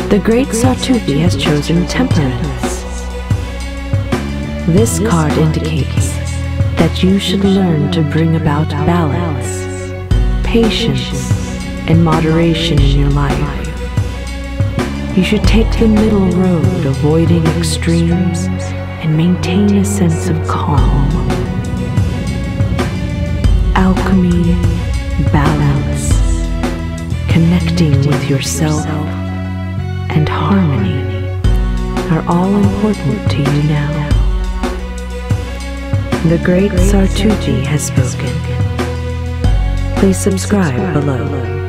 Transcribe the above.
The great Sartuthi has chosen temperance. This card indicates that you should learn to bring about balance, patience, and moderation in your life. You should take the middle road, avoiding extremes, and maintain a sense of calm. Alchemy, balance, connecting with yourself, and harmony are all important to you now. The great Sartuthi has spoken. Please subscribe below.